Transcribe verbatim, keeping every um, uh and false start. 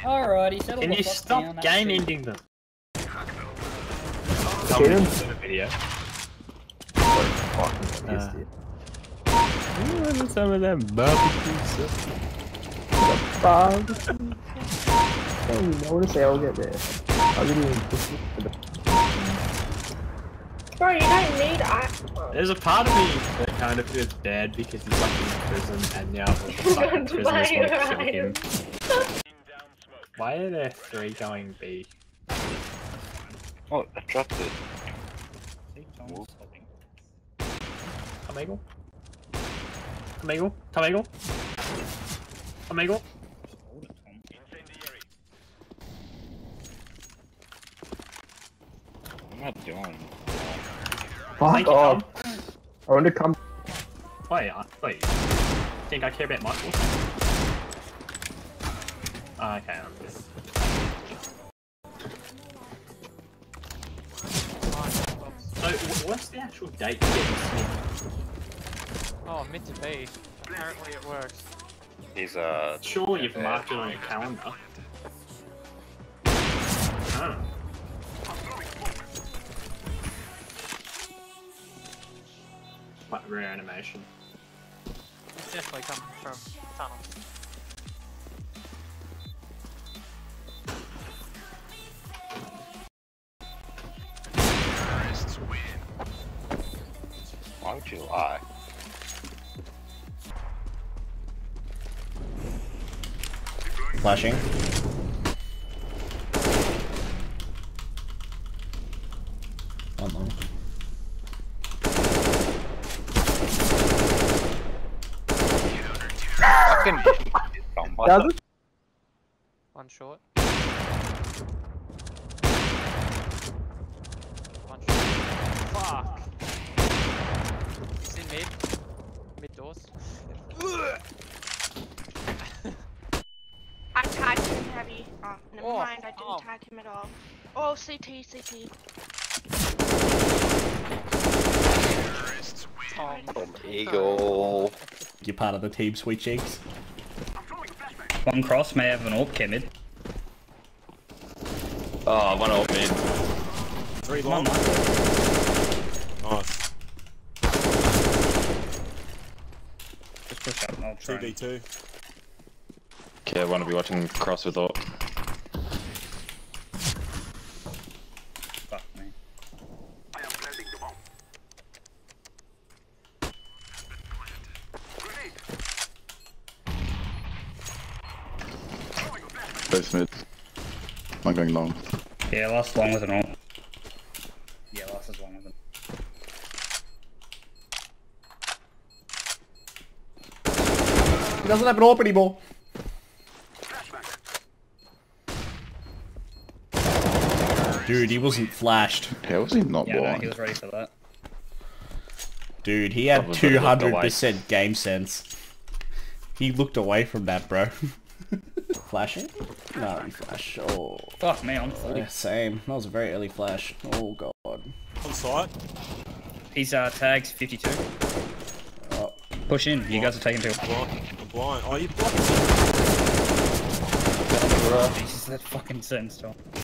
Alrighty, settle Can the you fuck stop down, game that's ending them? Shoot him. In the video. Fucking pissed Uh. it. Ooh, some of them barbecue stuff. The barbecue. Don't you notice I'll get there. I'll give you a the Bro, you don't need iPhone. There's a part of me that kind of feels bad because he's like in prison and now the fucking prisoners want to kill him. Why are there three going B? Oh, I dropped it. Come Eagle. Come Eagle. Come Eagle. Come Eagle. I'm not doing. fuck Thank you, off. Tom. I want to come. Wait, uh, wait. Think I care about Michael? Oh, okay, I'm good. So, wh- what's the actual date for getting Smith? Oh, meant to be. Apparently it works. He's uh. Sure, you've marked it on your calendar. Oh. Quite rare animation. It's definitely coming from tunnel. Why would you lie? Flashing. Oh no. Fucking. Does it? One short. One short. Fuck. He's in mid. Mid doors. I tagged him heavy. Oh, never Oh, mind, I didn't oh. tag him at all. Oh, C T, C T. Oh, Eagle. You're part of the team, sweet cheeks. One cross may have an AWP cam mid. Oh, one old mid. Three Come on, long. Mike. Nice. Just push up and I'll try. two v two. Okay, I want to be watching cross with all. Fuck me. Both mid. I'm going long. Yeah, last long with an AWP. Yeah, last is long with an He doesn't have an AWP anymore. Dude, he wasn't flashed. Yeah, was he not Yeah, no, blind? he was ready for that. Dude, he had Probably two hundred looked percent game sense. He looked away from that, bro. Flashing? No, he flashed. Oh. Fuck me, I'm forty. Yeah, same. That was a very early flash. Oh god. On site. He's uh, tags fifty-two. Oh. Push in, you guys are taking two. Blind. I'm blind. Oh, you blocked. Jesus, that fucking sense, Tom.